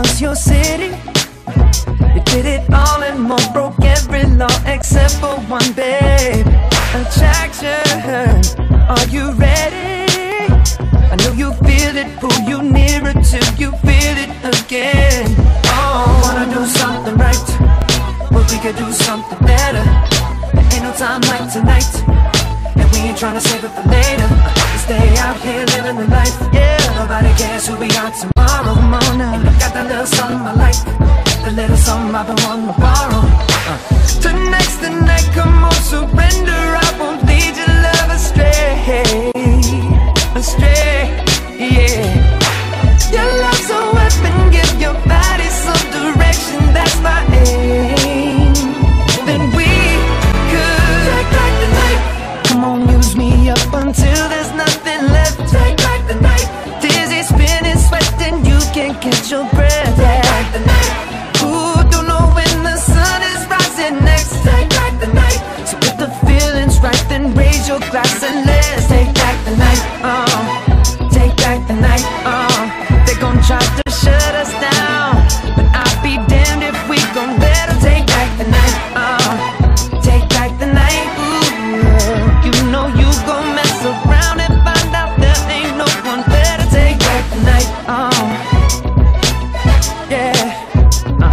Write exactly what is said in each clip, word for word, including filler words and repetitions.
was your city. You did it all and more, broke every law except for one, babe. Attraction, are you ready? I know you feel it, pull you nearer till you feel it again. Oh, wanna do something right, but we could do something better. There ain't no time like tonight, and we ain't tryna save it for later. We stay out here living the life, yeah. Nobody cares who we are tomorrow. Come on now, and I got that little something I like, the little something I've been wanting to borrow. uh. Tonight's the night, come on, surrender. I won't lead your love astray, astray, yeah. Your love's a weapon, give your body some direction, that's my aim. Then we could take back the night. Come on, use me up until there's nothing left. Take back the night. Dizzy, spinning, sweating, you can't catch your breath. Take back the night. Ooh, don't know when the sun is rising next. Take back the night. So if the feeling's right, then raise your glass and let's take back the night. Oh, take back the night. Oh, they gon' try to shut us down, but I'll be damned if we gon' let them take back the night. Oh, take back the night. Ooh, you know you gon' mess around and find out there ain't no one better. Take back the night. Oh, yeah. Uh.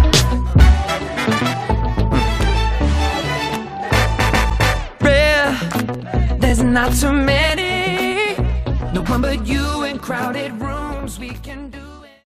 Rare, there's not too many. No one but you in crowded rooms. We can do